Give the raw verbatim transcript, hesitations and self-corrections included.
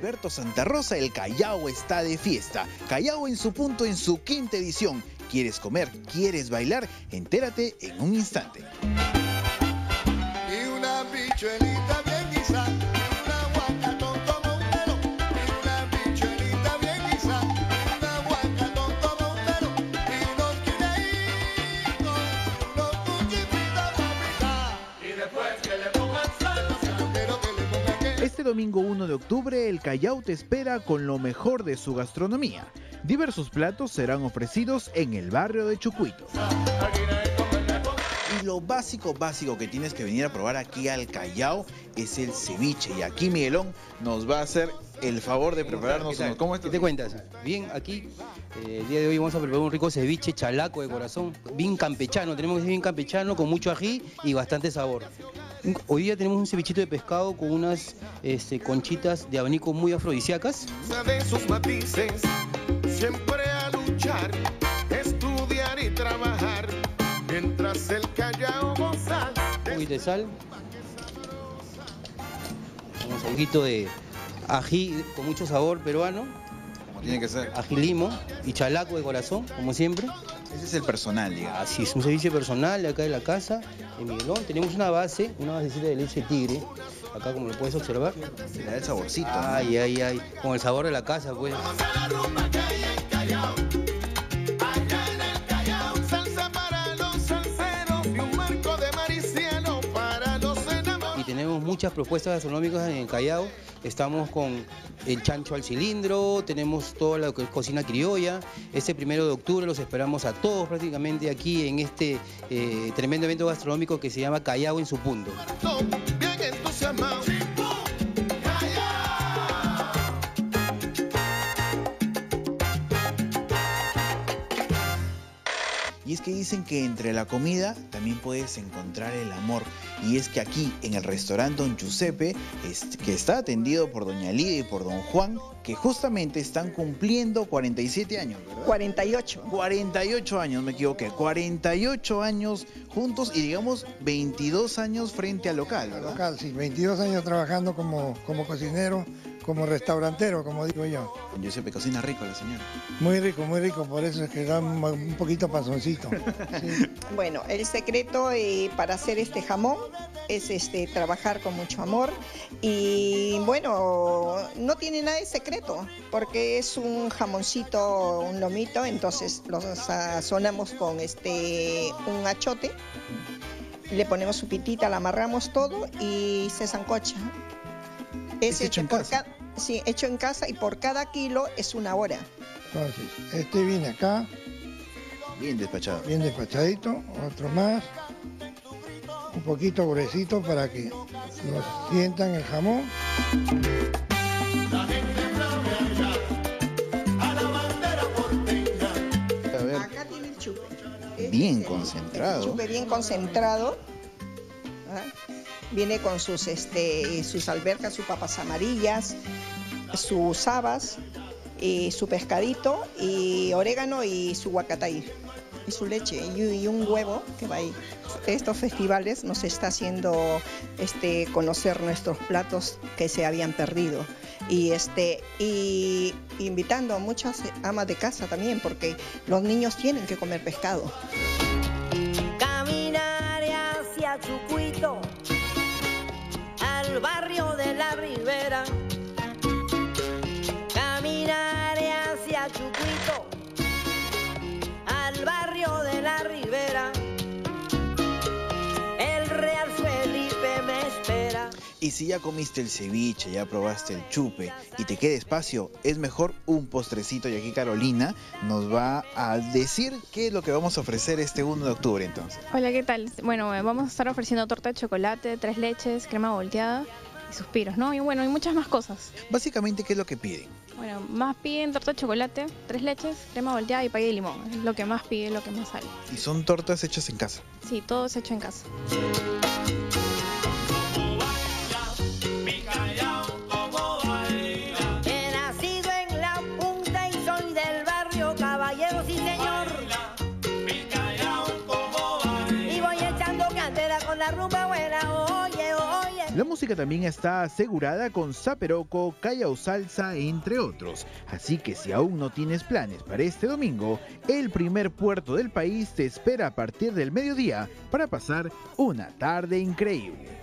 Alberto Santa Rosa, el Callao está de fiesta. Callao en su punto en su quinta edición. ¿Quieres comer? ¿Quieres bailar? Entérate en un instante. Y una bichuelita bien guisada, una guacatón como un pelo. Y una bichuelita bien guisada, una guacatón como un pelo. Y unos guineitos, unos cuchillitos papitas. Y después que le pongan sal, yo quiero que le pongan que... Este domingo uno de octubre, el Callao te espera con lo mejor de su gastronomía. Diversos platos serán ofrecidos en el barrio de Chucuito. Y lo básico, básico que tienes que venir a probar aquí al Callao es el ceviche. Y aquí Miguelón nos va a hacer el favor de prepararnos unos. ¿Cómo ¿Qué te cuentas? Bien, aquí eh, el día de hoy vamos a preparar un rico ceviche chalaco de corazón, bien campechano. Tenemos que ser bien campechano, con mucho ají y bastante sabor. Hoy día tenemos un cevichito de pescado con unas este, conchitas de abanico muy afrodisíacas. De sus matices, siempre a luchar, estudiar y trabajar, mientras el Callao goza. Un poquito de sal. Un poquito de ají con mucho sabor peruano. Como tiene que ser. Ají limo y chalaco de corazón, como siempre. Ese es el personal, digamos. Así es, un servicio personal de acá de la casa, en Miguelón. Tenemos una base, una basecita de leche tigre, acá como lo puedes observar. Le da el saborcito. Ay, ay, ay, con el sabor de la casa, pues. Y tenemos muchas propuestas gastronómicas en el Callao. Estamos con el chancho al cilindro, tenemos toda la cocina criolla. Este primero de octubre los esperamos a todos prácticamente aquí en este eh, tremendo evento gastronómico que se llama Callao en su punto. Y es que dicen que entre la comida también puedes encontrar el amor. Y es que aquí en el restaurante Don Giuseppe, que está atendido por doña Lidia y por don Juan, que justamente están cumpliendo cuarenta y siete años, ¿verdad? cuarenta y ocho. cuarenta y ocho años, me equivoqué. cuarenta y ocho años juntos y digamos veintidós años frente al local, ¿verdad? Local, sí, veintidós años trabajando como, como cocinero, como restaurantero, como digo yo. Don Giuseppe cocina rico la señora. Muy rico, muy rico, por eso es que da un, un poquito panzoncito. Sí. Bueno, el secreto eh, para hacer este jamón es este, trabajar con mucho amor y bueno, no tiene nada de secreto porque es un jamoncito, un lomito, entonces lo sazonamos con este, un achote, le ponemos su pitita, la amarramos todo y se sancocha. Es, es hecho en casa. Cada, sí, hecho en casa y por cada kilo es una hora. Entonces, este viene acá. Bien despachado. Bien despachadito, otro más. Un poquito gruesito para que lo sientan el jamón. A ver. Acá tiene el chupe. Bien Este, concentrado. El chupe bien concentrado. ¿Ah? Viene con sus, este, sus albercas, sus papas amarillas, sus habas, y su pescadito, y orégano y su huacatay, y su leche, y, y un huevo que va ahí. Estos festivales nos está haciendo este, conocer nuestros platos que se habían perdido. Y, este, y invitando a muchas amas de casa también, porque los niños tienen que comer pescado. Caminar hacia Chucuito, al barrio de la Ribera. Caminar hacia Chucuito, al barrio de la Ribera. El Real Felipe me espera. Y si ya comiste el ceviche, ya probaste el chupe y te queda espacio, es mejor un postrecito. Y aquí Carolina nos va a decir qué es lo que vamos a ofrecer este uno de octubre entonces. Hola, ¿qué tal? Bueno, vamos a estar ofreciendo torta de chocolate, tres leches, crema volteada y suspiros, ¿no? Y bueno, hay muchas más cosas. Básicamente, ¿qué es lo que piden? Bueno, más piden torta de chocolate, tres leches, crema volteada y pay de limón. Es lo que más pide, lo que más sale. Y son tortas hechas en casa. Sí, todo es hecho en casa. He nacido en la punta y soy del barrio Caballero, sí señor. Y voy echando candela con la rumba buena, oye, oye. La música también está asegurada con Zaperoco, Callao Salsa, entre otros. Así que si aún no tienes planes para este domingo, el primer puerto del país te espera a partir del mediodía para pasar una tarde increíble.